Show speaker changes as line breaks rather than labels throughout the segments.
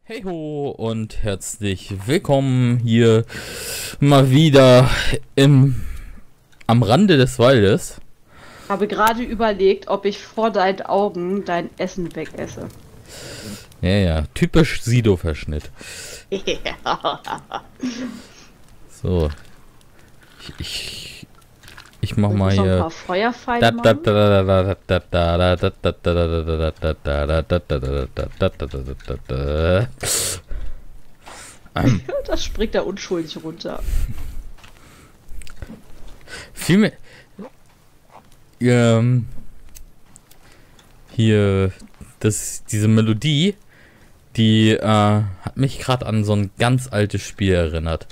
Hey ho und herzlich willkommen hier mal wieder am Rande des Waldes.
Ich habe gerade überlegt, ob ich vor deinen Augen dein Essen wegesse.
Ja, typisch Sido-Verschnitt. So. Ich mach mal
hier
hier.
ein paar Feuerpfeile machen. Das springt da unschuldig runter.
Vielmehr. Hier. Diese Melodie, die hat mich gerade an so ein ganz altes Spiel erinnert.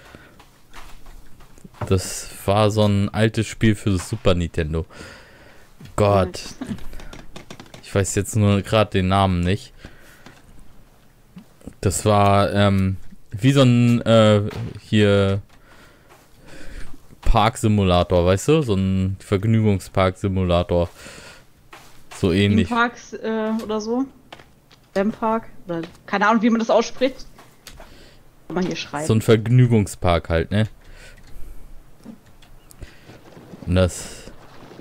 Das war so ein altes Spiel für das Super Nintendo. Gott. Ich weiß jetzt nur gerade den Namen nicht. Das war wie so ein hier Parksimulator, weißt du? So ein Vergnügungsparksimulator. So ähnlich.
Parks oder so. Park. Oder keine Ahnung, wie man das ausspricht. Kann man hier schreiben.
So ein Vergnügungspark halt, ne? Und das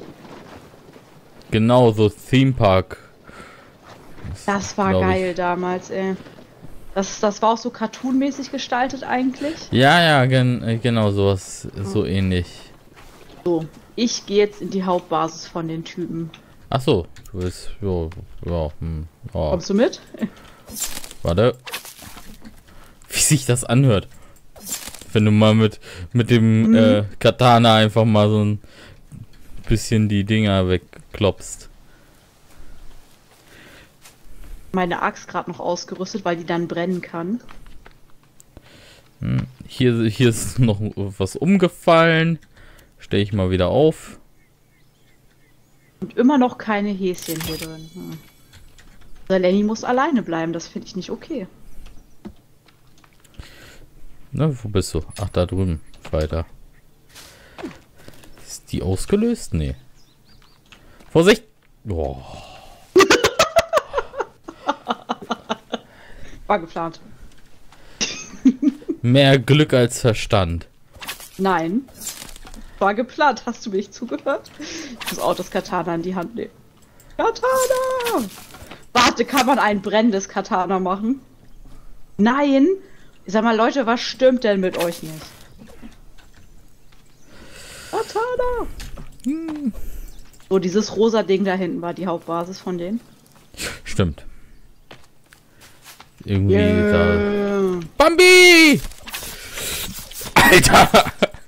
genau so Theme Park.
Das war geil damals, ey. Das war auch so cartoonmäßig gestaltet eigentlich.
Ja, genau sowas, so ähnlich.
So, ich gehe jetzt in die Hauptbasis von den Typen.
Ach so, du bist ja.
Kommst du mit?
Warte. Wie sich das anhört. Wenn du mal mit dem Katana einfach mal so ein bisschen die Dinger wegklopst.
Meine Axt gerade noch ausgerüstet, weil die dann brennen kann.
Hier ist noch was umgefallen. Stelle ich mal wieder auf.
Und immer noch keine Häschen hier drin. Der Lenny muss alleine bleiben, das finde ich nicht okay.
Na, wo bist du? Ach, da drüben. Weiter. Ist die ausgelöst? Nee. Vorsicht! Oh.
War geplant.
Mehr Glück als Verstand.
Nein. War geplant. Hast du mich zugehört? Ich muss auch das Katana in die Hand nehmen. Katana! Warte, kann man ein brennendes Katana machen? Nein! Ich sag mal, Leute, was stimmt denn mit euch nicht? Katana! So, dieses rosa Ding da hinten war die Hauptbasis von denen.
Stimmt. Irgendwie da. Bambi! Alter!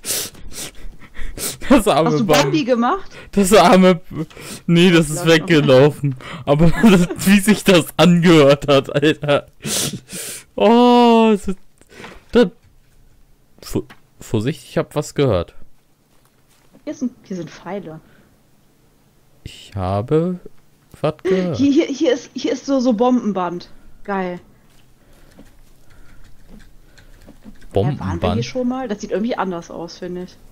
Das arme
Hast du Bambi gemacht?
Das arme. Nee, das ist weggelaufen. Aber wie sich das angehört hat, Alter. Oh, Vorsicht, ich hab was gehört.
Hier sind Pfeile.
Ich habe was gehört.
Hier ist so Bombenband. Geil.
Bombenband?
Waren wir hier schon mal? Das sieht irgendwie anders aus, finde ich.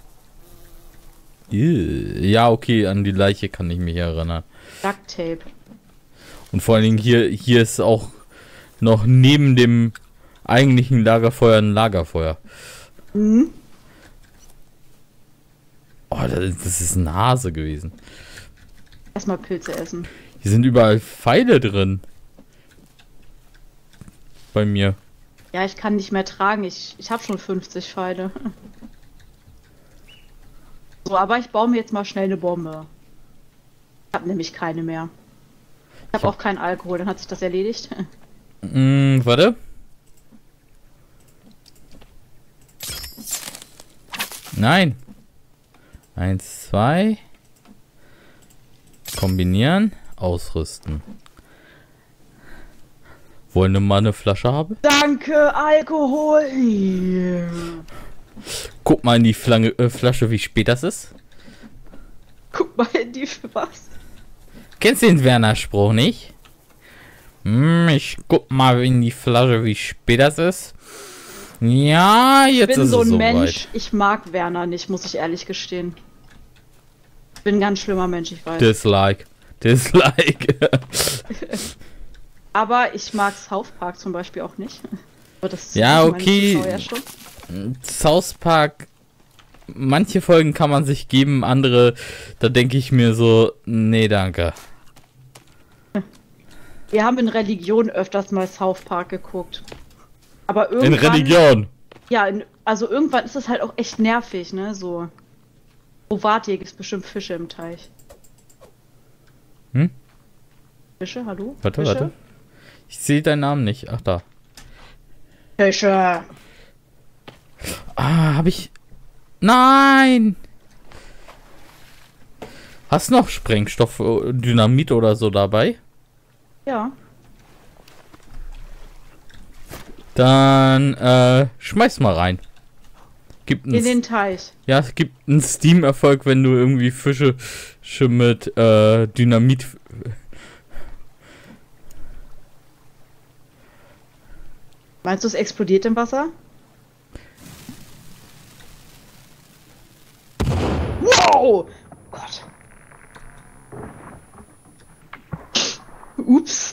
Ja, okay, an die Leiche kann ich mich erinnern.
Duct Tape.
Und vor allen Dingen hier ist auch noch neben dem eigentlichen Lagerfeuer ein Lagerfeuer.
Mhm.
Oh, das ist ein Hase gewesen.
Erstmal Pilze essen.
Hier sind überall Pfeile drin. Bei mir.
Ja, ich kann nicht mehr tragen. Ich habe schon 50 Pfeile. So, aber ich baue mir jetzt mal schnell eine Bombe. Ich habe nämlich keine mehr. Ich habe auch keinen Alkohol, dann hat sich das erledigt.
Warte. Nein. 1, 2. Kombinieren. Ausrüsten. Wollen wir mal eine Flasche haben?
Danke, Alkohol. Yeah.
Guck mal in die Flasche, wie spät das ist.
Guck mal in die was.
Kennst du den Werner-Spruch nicht? Ich guck mal in die Flasche, wie spät das ist. Ja, jetzt ist es soweit. Ich bin so ein Mensch,
ich mag Werner nicht, muss ich ehrlich gestehen. Ich bin ein ganz schlimmer Mensch, ich weiß.
Dislike.
Aber ich mag South Park zum Beispiel auch nicht. Aber das
Ja,
wissen meine
okay.
Zuschauer ja schon.
South Park, manche Folgen kann man sich geben, andere, da denke ich mir so, nee, danke.
Wir haben in Religion öfters mal South Park geguckt. Aber
In
irgendwann...
Religion.
Ja, also irgendwann ist das halt auch echt nervig, ne? So. Wo wart ihr? Gibt's bestimmt Fische im Teich.
Hm?
Fische, hallo?
Warte,
Fische?
warte. Ich sehe deinen Namen nicht. Ach, da.
Fische!
Ah, hab ich... Nein! Hast du noch Sprengstoff, Dynamit oder so dabei?
Ja.
Dann, schmeiß mal rein. Gibt
In den Teich.
Ja, es gibt einen Steam-Erfolg, wenn du irgendwie Fische mit Dynamit...
Meinst du, es explodiert im Wasser? Wow! Oh Gott. Ups.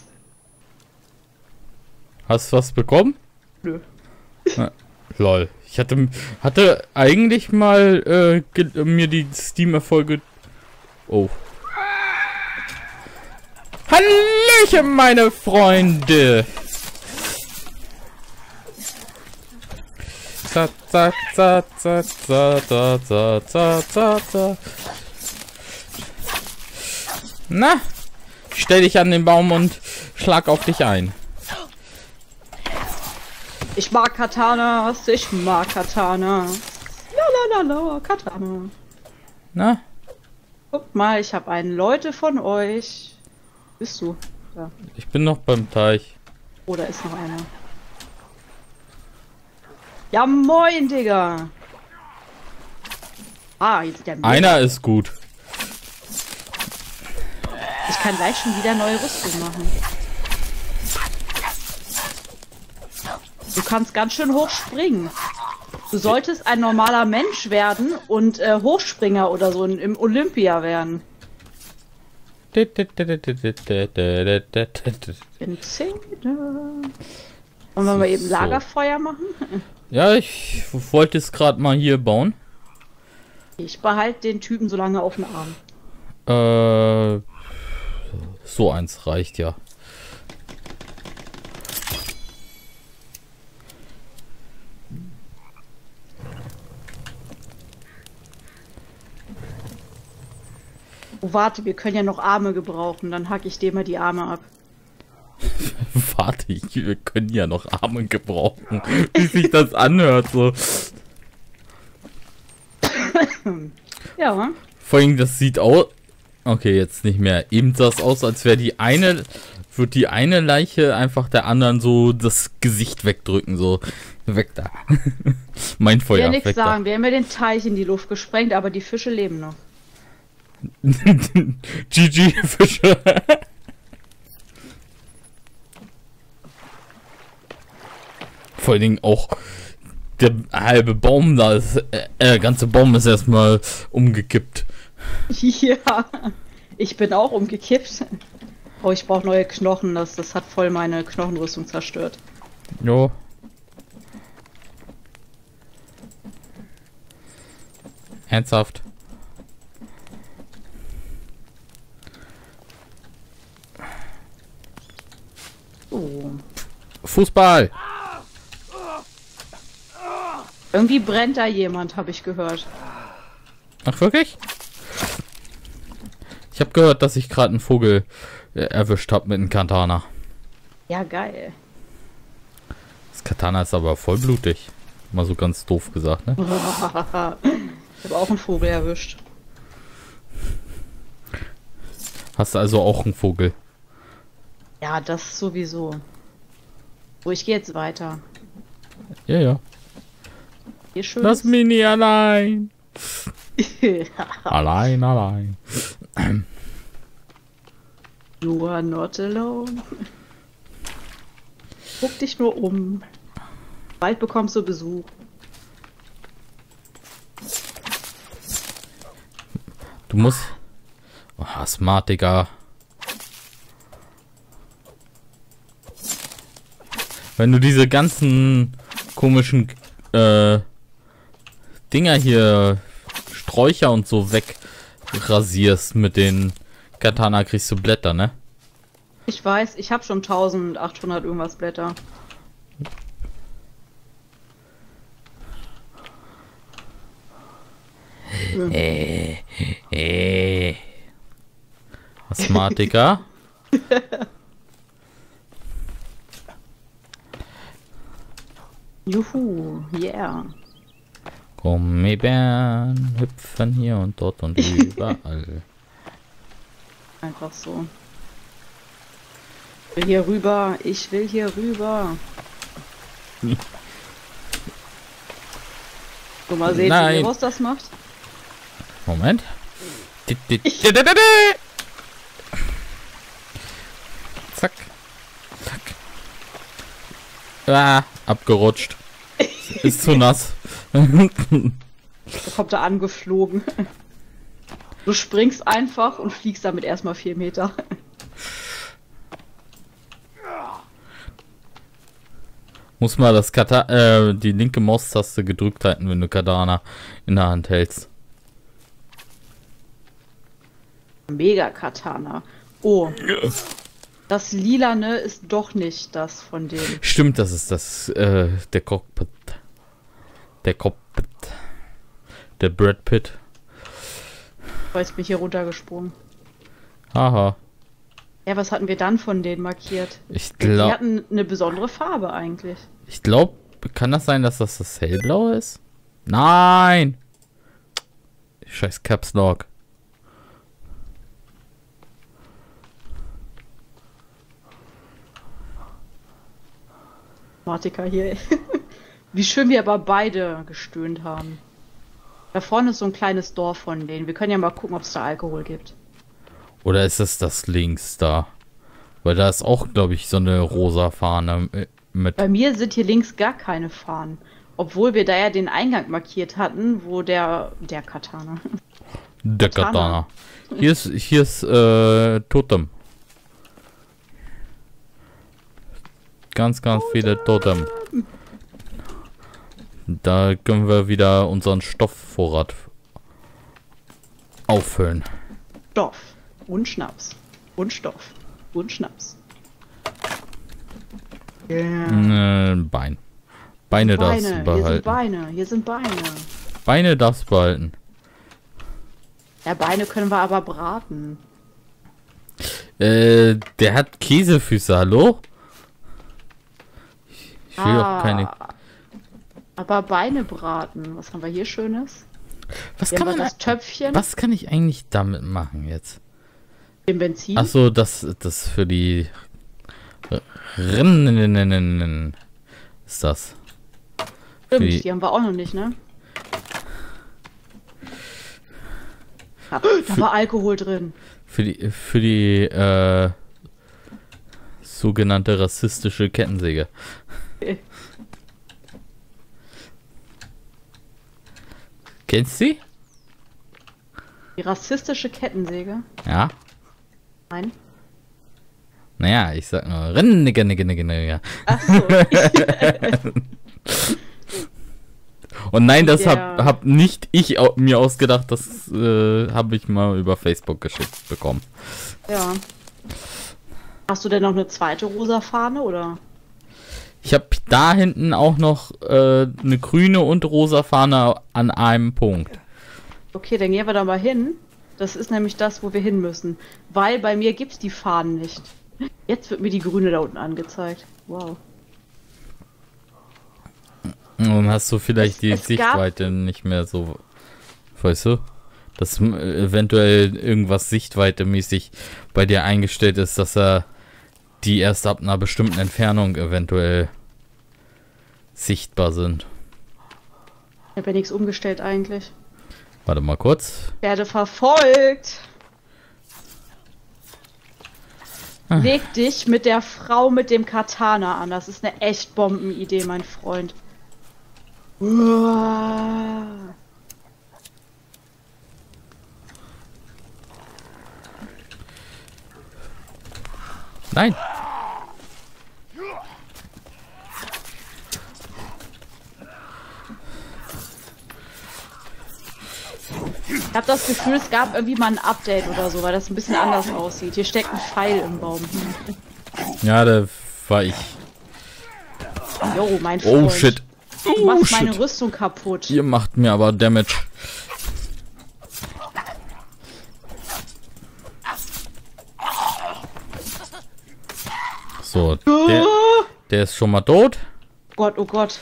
Hast du was bekommen?
Nö.
Na, lol. Ich hatte eigentlich mal mir die Steam-Erfolge... Oh. Hallöchen, meine Freunde! Za, za, za, za, za, za, za, za, za, za. Na? Stell dich an den Baum und schlag auf dich ein.
Ich mag Katanas, ich mag Katanas. La la la la, Katana.
Na?
Guckt mal, ich habe einen. Leute von euch. Bist du? Ja.
Ich bin noch beim Teich.
Oder ist noch einer? Ja moin, Digga. Ah, jetzt ist der Müll.
Einer ist gut.
Ich kann gleich schon wieder neue Rüstung machen. Du kannst ganz schön hoch springen. Du solltest ein normaler Mensch werden und Hochspringer oder so im Olympia werden. In Szene. Wollen wir mal eben
So.
Lagerfeuer machen?
Ja, ich wollte es gerade mal hier bauen.
Ich behalte den Typen so lange auf den Arm.
So eins reicht ja.
Oh, warte, wir können ja noch Arme gebrauchen. Dann hacke ich dir mal die Arme ab.
Warte, wir können ja noch Arme gebrauchen. Wie sich das anhört, so.
Ja.
Vor allem, das sieht aus... Okay, jetzt nicht mehr. Eben sah es aus, als wäre die eine Leiche einfach der anderen so das Gesicht wegdrücken, so. Weg da. Mein
Ich will
Feuer,
ja nichts
weg da.
sagen. Wir haben ja den Teich in die Luft gesprengt, aber die Fische leben noch.
GG, Fische. Vor allen Dingen auch der halbe Baum da ist, der ganze Baum ist erstmal umgekippt.
Ja, ich bin auch umgekippt. Oh, ich brauche neue Knochen. Das hat voll meine Knochenrüstung zerstört.
Jo. Ernsthaft.
Oh.
Fußball.
Irgendwie brennt da jemand, habe ich gehört.
Ach, wirklich? Ich habe gehört, dass ich gerade einen Vogel erwischt habe mit einem Katana.
Ja, geil.
Das Katana ist aber voll blutig. Mal so ganz doof gesagt, ne?
Ich habe auch einen Vogel erwischt.
Hast du also auch einen Vogel?
Ja, das sowieso. So, ich gehe jetzt weiter.
Ja, ja.
Hier schön.
Lass mich nie allein. Allein.
You are not alone. Guck dich nur um. Bald bekommst du Besuch.
Du musst... Oh, smart, Digga. Wenn du diese ganzen komischen Dinger hier, Sträucher und so wegrasierst mit den Katana, kriegst du Blätter, ne?
Ich weiß, ich habe schon 1800 irgendwas Blätter.
Asthmatiker.
Juhu, yeah.
Gummibären hüpfen hier und dort und überall.
Einfach so. Ich will hier rüber, ich will hier rüber. So, mal sehen, wie Virus das macht.
Moment. Zack. Zack. Ah, abgerutscht. Ist zu nass.
Da kommt er angeflogen. Du springst einfach und fliegst damit erstmal 4 Meter.
Muss mal die linke Maustaste gedrückt halten, wenn du Katana in der Hand hältst.
Mega Katana. Oh. Das Lilane ist doch nicht das von dem.
Stimmt, das ist das, der Cockpit. Der Cockpit. Der Brad Pitt.
Jetzt bin ich hier runtergesprungen.
Haha.
Ja, was hatten wir dann von denen markiert?
Ich
Die
glaube...
hatten eine besondere Farbe eigentlich.
Ich glaube, kann das sein, dass das hellblaue ist? Nein! Scheiß Caps Lock.
Martika hier. Wie schön wir aber beide gestöhnt haben. Da vorne ist so ein kleines Dorf von denen. Wir können ja mal gucken, ob es da Alkohol gibt.
Oder ist es das links da? Weil da ist auch, glaube ich, so eine rosa Fahne mit.
Bei mir sind hier links gar keine Fahnen. Obwohl wir da ja den Eingang markiert hatten, wo der Katana.
Der Katana. Hier ist Totem. Ganz viele Totem. Da können wir wieder unseren Stoffvorrat auffüllen.
Stoff und Schnaps. Und Stoff. Und Schnaps.
Yeah. Bein. Beine darfst du behalten.
Hier sind Beine. Hier sind Beine.
Beine darfst du behalten.
Ja, Beine können wir aber braten.
Der hat Käsefüße, hallo? Ich will auch keine...
Aber Beine braten. Was haben wir hier Schönes?
Was
Hier
kann
haben wir
man...
das Töpfchen.
Was kann ich eigentlich damit machen jetzt?
Den Benzin.
Ach so, das für die Rinnen ist das.
Stimmt, die haben wir auch noch nicht, ne? Ja, da war Alkohol drin.
Für die sogenannte rassistische Kettensäge. Kennst du sie?
Die rassistische Kettensäge?
Ja.
Nein.
Naja, ich sag nur Rinnen.
Ach so.
Und nein, das hab nicht ich mir ausgedacht, das habe ich mal über Facebook geschickt bekommen.
Ja. Hast du denn noch eine zweite rosa Fahne, oder?
Ich habe da hinten auch noch eine grüne und rosa Fahne an einem Punkt.
Okay, dann gehen wir da mal hin. Das ist nämlich das, wo wir hin müssen. Weil bei mir gibt's die Fahnen nicht. Jetzt wird mir die grüne da unten angezeigt. Wow.
Und hast du vielleicht die Sichtweite nicht mehr so, weißt du? Dass eventuell irgendwas sichtweitemäßig bei dir eingestellt ist, dass er die erst ab einer bestimmten Entfernung eventuell sichtbar sind.
Ich habe ja nichts umgestellt eigentlich.
Warte mal kurz.
Werde verfolgt. Leg dich mit der Frau mit dem Katana an. Das ist eine echt Bombenidee, mein Freund. Uah.
Nein.
Ich habe das Gefühl, es gab irgendwie mal ein Update oder so, weil das ein bisschen anders aussieht. Hier steckt ein Pfeil im Baum.
Ja, da war ich.
Jo, mein Freund.
Oh shit.
Du machst meine Rüstung kaputt.
Ihr macht mir aber Damage. So, der ist schon mal tot.
Gott, oh Gott.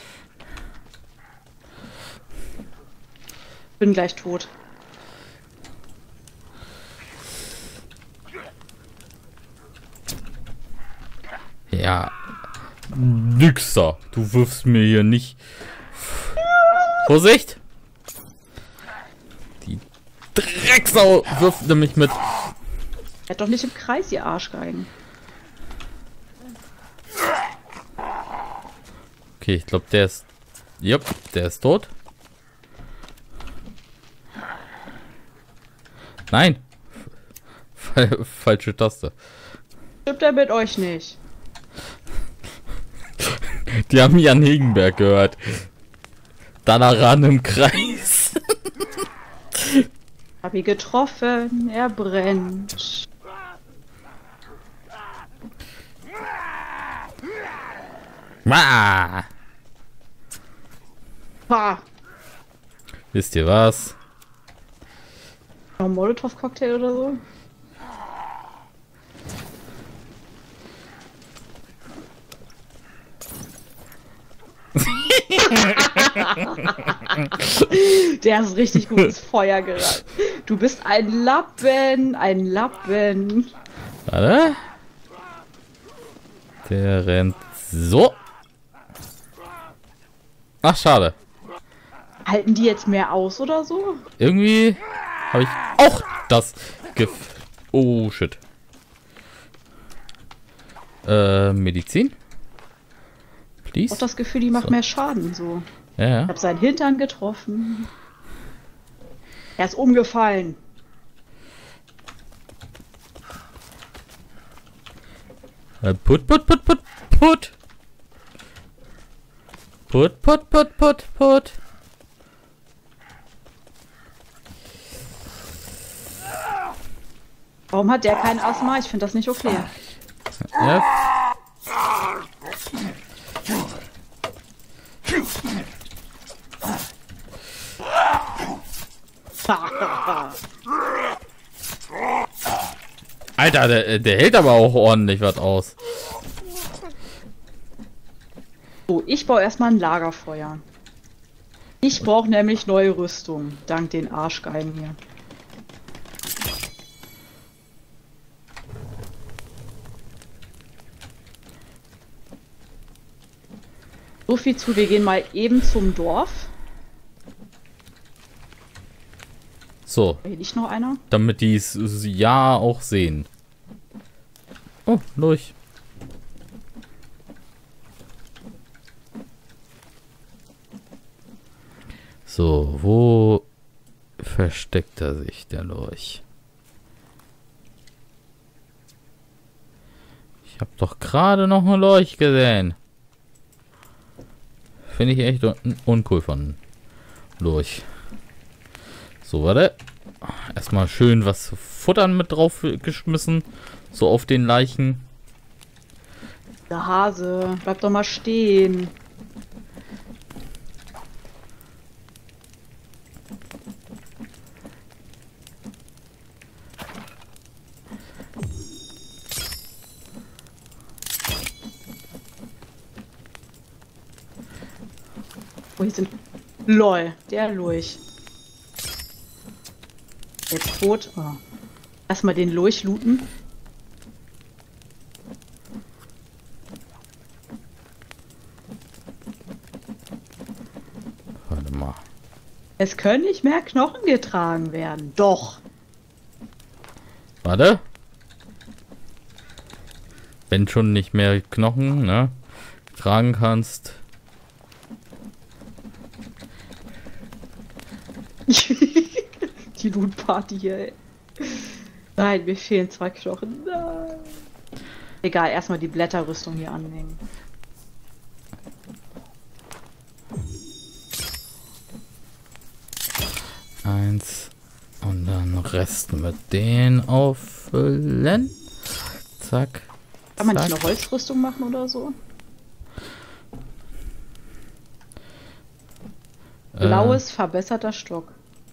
Bin gleich tot.
Ja. Nixer. Du wirfst mir hier nicht. Vorsicht! Die Drecksau wirft nämlich mit.
Er hat doch nicht im Kreis, ihr Arschgeigen.
Okay, ich glaube, der ist. Jupp, der ist tot. Nein! Falsche Taste.
Stimmt er mit euch nicht?
Die haben Jan Hegenberg gehört. Danaran im Kreis.
Hab ihn getroffen, er brennt.
Ah.
Ha!
Wisst ihr was?
Noch ein Molotow-Cocktail oder so? Der ist richtig gut ins Feuer gerannt. Du bist ein Lappen, ein Lappen.
Warte. Der rennt so. Ach, schade.
Halten die jetzt mehr aus oder so?
Irgendwie habe ich auch das Oh, shit. Medizin?
Ich hab das Gefühl, die macht mehr Schaden so.
Ja.
Ich hab seinen Hintern getroffen. Er ist umgefallen.
Put.
Warum hat der kein Asthma? Ich finde das nicht okay.
Ja. Alter, der hält aber auch ordentlich was aus.
So, ich baue erstmal ein Lagerfeuer. Ich brauche nämlich neue Rüstung, dank den Arschgeigen hier. So viel zu, wir gehen mal eben zum Dorf.
So.
Hier liegt noch einer.
Damit die es ja auch sehen. Oh, durch. So, wo versteckt er sich, der Lorch? Ich habe doch gerade noch einen Lorch gesehen. Finde ich echt uncool von Lorch. So, warte. Erstmal schön was zu futtern mit drauf geschmissen. So auf den Leichen.
Der Hase, bleib doch mal stehen. Oh, hier sind... LOL, der Lurch. Jetzt tot. Oh. Erstmal den Lurch looten.
Warte mal.
Es können nicht mehr Knochen getragen werden. Doch.
Warte. Wenn schon nicht mehr Knochen, ne? Tragen kannst.
Die Loot-Party hier, ey. Nein, mir fehlen 2 Knochen. Nein. Egal, erstmal die Blätterrüstung hier anlegen.
Eins Dann Rest mit den auffüllen. Zack.
Kann man nicht eine Holzrüstung machen oder so? Blaues verbesserter Stock.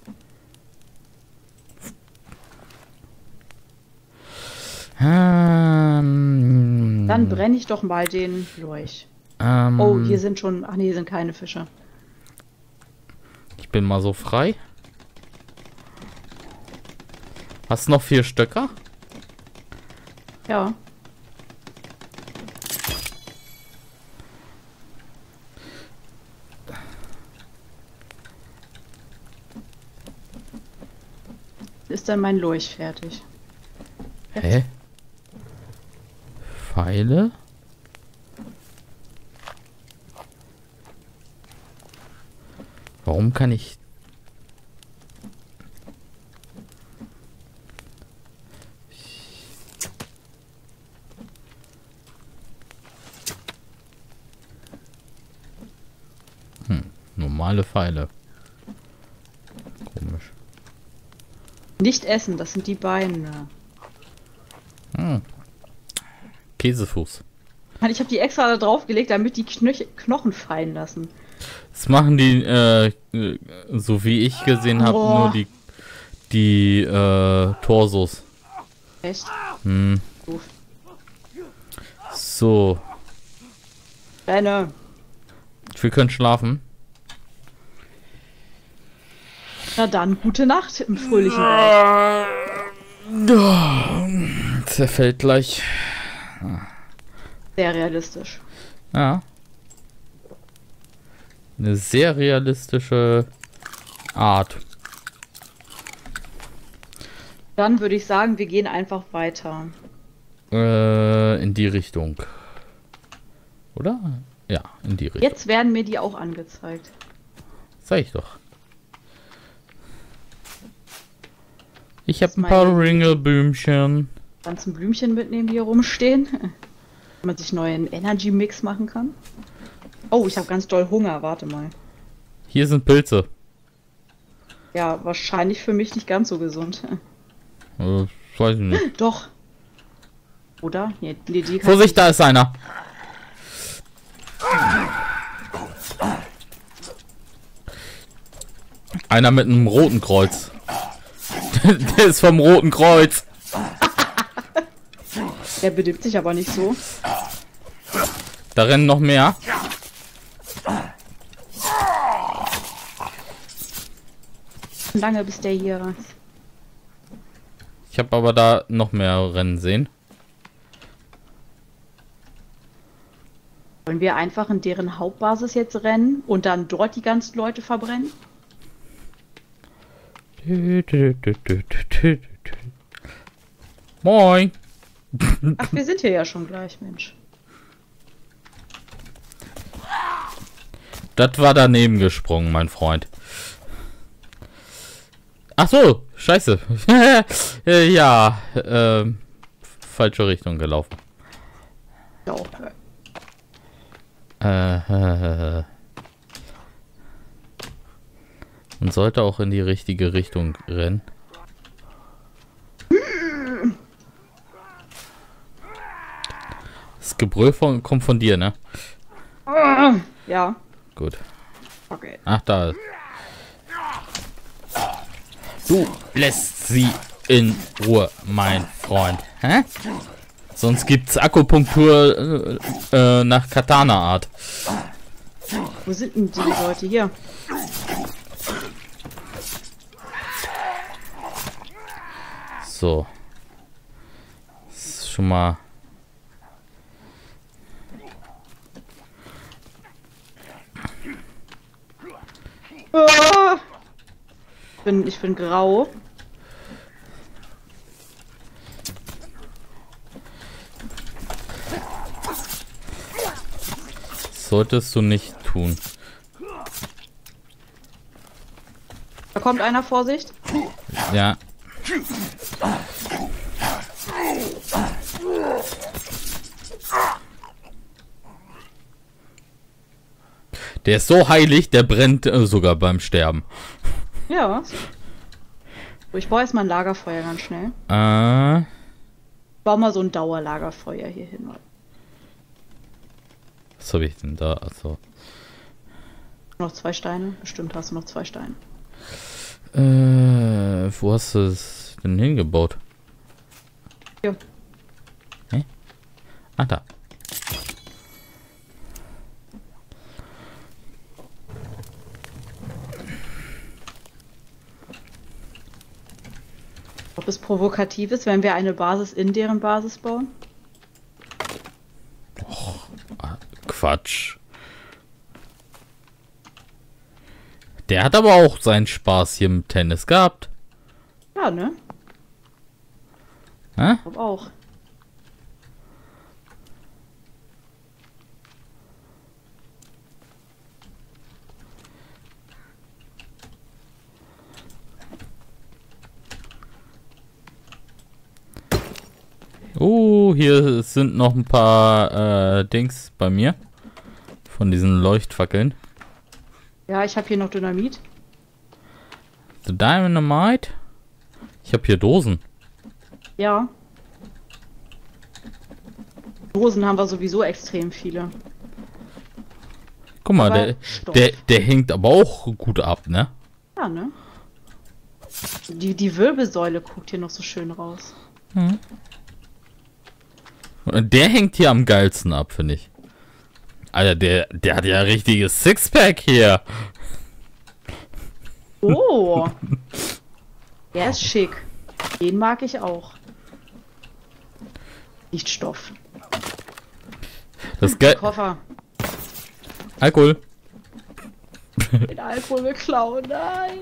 Dann brenne ich doch mal den Lurch. Oh, hier sind schon... Ach nee, hier sind keine Fische.
Ich bin mal so frei. Hast du noch 4 Stöcker?
Ja. Ist dann mein Lurch fertig. Jetzt.
Hä? Pfeile? Warum kann ich... normale Pfeile. Komisch.
Nicht essen, das sind die Beine.
Käsefuß.
Ich habe die extra da draufgelegt, damit die Knochen fallen lassen.
Das machen die, so wie ich gesehen habe, nur die Torsos.
Echt?
Doof. So.
Beine.
Wir können schlafen.
Na dann, gute Nacht im fröhlichen Wald.
Zerfällt gleich.
Sehr realistisch.
Ja. Eine sehr realistische Art.
Dann würde ich sagen, wir gehen einfach weiter.
In die Richtung. Oder? Ja, in die Richtung.
Jetzt werden mir die auch angezeigt.
Sag ich doch. Ich habe ein paar Ringelblümchen.
Kannst ein Blümchen mitnehmen, die hier rumstehen? Wenn man sich neuen Energy Mix machen kann. Oh, ich habe ganz doll Hunger. Warte mal.
Hier sind Pilze.
Ja, wahrscheinlich für mich nicht ganz so gesund.
Weiß ich nicht.
Doch. Oder? Nee, die
Vorsicht, da ist einer. Einer mit einem roten Kreuz. Der ist vom Roten Kreuz.
Der benimmt sich aber nicht so.
Da rennen noch mehr.
Lange bis der hier ist.
Ich habe aber da noch mehr Rennen sehen.
Wollen wir einfach in deren Hauptbasis jetzt rennen und dann dort die ganzen Leute verbrennen?
Moin.
Ach, wir sind hier ja schon gleich, Mensch.
Das war daneben gesprungen, mein Freund. Ach so, scheiße. Ja, falsche Richtung gelaufen.
Ja.
Man sollte auch in die richtige Richtung rennen. Das Gebrüll kommt von dir, ne?
Ja.
Gut.
Okay.
Ach, da. Du lässt sie in Ruhe, mein Freund. Hä? Sonst gibt's Akupunktur nach Katana-Art.
Wo sind denn die Leute hier?
So. Das ist schon mal...
Ah! Ich bin grau.
Solltest du nicht tun.
Da kommt einer, Vorsicht.
Ja. Der ist so heilig, der brennt sogar beim Sterben.
Ja. So, ich baue erstmal ein Lagerfeuer ganz schnell.
Äh,
Bau mal so ein Dauerlagerfeuer hier hin.
was habe ich denn da? Also,
Noch 2 Steine? Bestimmt hast du noch 2 Steine.
wo hast du es denn hingebaut?
Hier.
Hä? Ah, da.
Ob es provokativ ist, wenn wir eine Basis in deren Basis bauen?
Quatsch. Der hat aber auch seinen Spaß hier im Tennis gehabt.
Ja, ne?
Hä?
Ich glaub auch.
Hier sind noch ein paar Dings bei mir. Von diesen Leuchtfackeln.
Ja, ich habe hier noch Dynamit.
The Dynamite? Ich habe hier Dosen.
Ja. Dosen haben wir sowieso extrem viele.
Guck mal,
Aber Stoff.
der hängt aber auch gut ab, ne?
Ja, ne? Die Wirbelsäule guckt hier noch so schön raus.
Und der hängt hier am geilsten ab, finde ich. Alter, der hat ja ein richtiges Sixpack hier.
Oh. Der ist schick. Den mag ich auch. Nicht Stoff.
Das ist geil.
Koffer.
Alkohol.
Den Alkohol geklaut. Nein.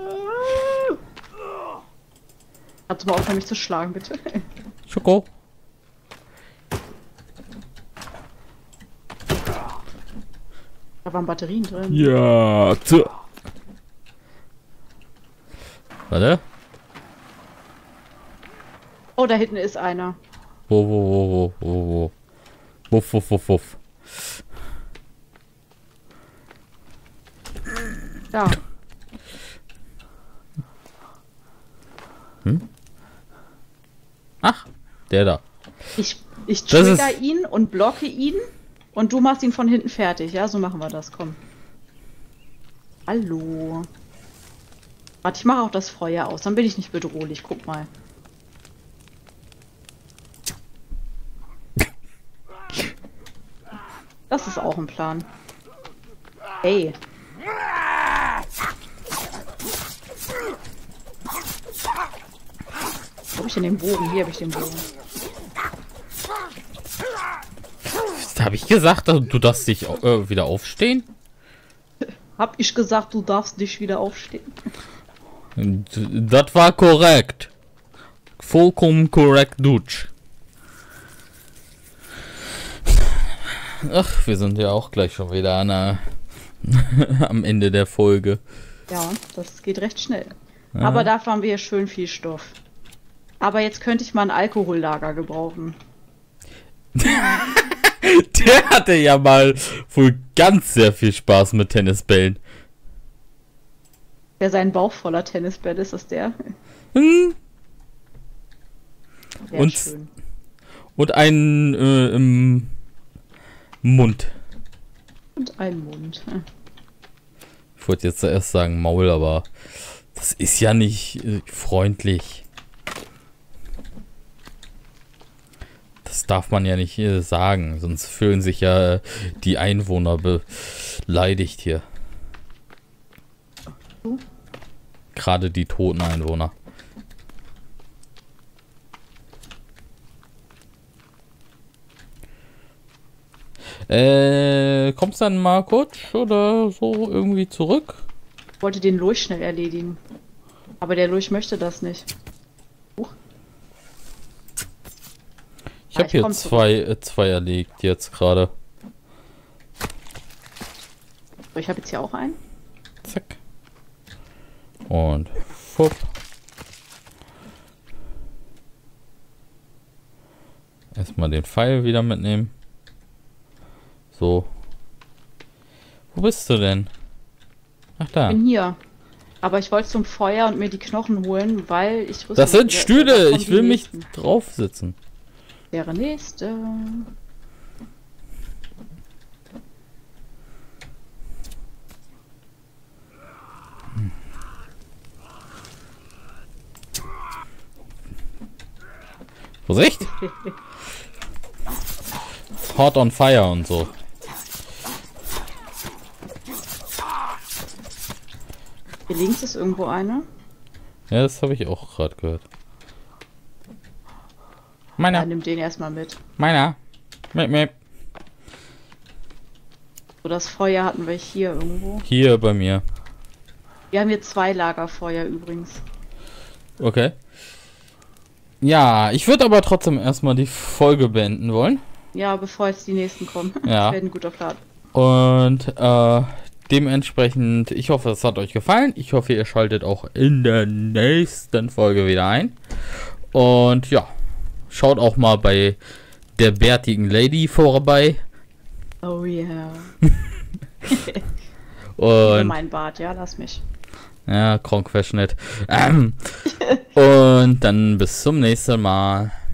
Kannst du mal aufhören, mich zu schlagen, bitte?
Schoko.
Da waren Batterien drin.
Ja. Warte.
Oh, da hinten ist einer.
Wo. Wuff.
Da.
Ach, der da.
Ich
Das
trigger ihn und blocke ihn und du machst ihn von hinten fertig. Ja, so machen wir das. Komm. Hallo. Warte, ich mache auch das Feuer aus. Dann bin ich nicht bedrohlich. Guck mal. Das ist auch ein Plan. Hey. Wo hab ich denn den Bogen? Hier habe ich den Bogen.
Habe ich gesagt, du darfst dich wieder aufstehen?
Hab ich gesagt, du darfst dich wieder aufstehen?
Das war korrekt. Vollkommen korrekt, Dutsch. Ach, wir sind ja auch gleich schon wieder am Ende der Folge.
Ja, das geht recht schnell.
Ja.
Aber dafür haben wir hier schön viel Stoff. Aber jetzt könnte ich mal ein Alkohollager gebrauchen.
Der hatte ja mal wohl ganz sehr viel Spaß mit Tennisbällen.
Wer seinen Bauch voller Tennisbälle ist, das der?
Hm.
Der
Und-
ist schön.
Und einen im Mund.
Und ein Mund.
Ich wollte jetzt zuerst sagen Maul, aber das ist ja nicht freundlich. Das darf man ja nicht sagen, sonst fühlen sich ja die Einwohner beleidigt hier. Gerade die toten Einwohner. Kommst dann mal kurz oder so irgendwie zurück?
Ich wollte den Lurch schnell erledigen. Aber der Lurch möchte das nicht.
Ich habe
ich
hier
komm
zwei erlegt jetzt gerade.
So, ich habe jetzt hier auch einen.
Zack. Und fupp. Erstmal den Pfeil wieder mitnehmen. So. Wo bist du denn? Ach da.
Bin hier. Aber ich wollte zum Feuer und mir die Knochen holen, weil ich wusste,
Das sind
da
Stühle.
kommen
Ich
die
will mich
nächsten.
drauf sitzen.
Der nächste.
Vorsicht! Hot on fire und so.
Hier links ist irgendwo einer.
Ja, das habe ich auch gerade gehört.
Ja,
Meiner.
nimm den erstmal mit.
Meiner. Mip.
So, das Feuer hatten wir hier irgendwo.
Hier bei mir.
Wir haben hier 2 Lagerfeuer übrigens.
Okay. Ja, ich würde aber trotzdem erstmal die Folge beenden wollen.
Ja, bevor jetzt die nächsten kommen.
Ja.
Das wäre ein guter Plan.
Und dementsprechend, ich hoffe, es hat euch gefallen. Ich hoffe, ihr schaltet auch in der nächsten Folge wieder ein. Und ja, schaut auch mal bei der bärtigen Lady vorbei.
Oh yeah.
Und
Mein Bart, ja, lass mich.
ja, Kronk-Verschnitt. Und dann bis zum nächsten Mal.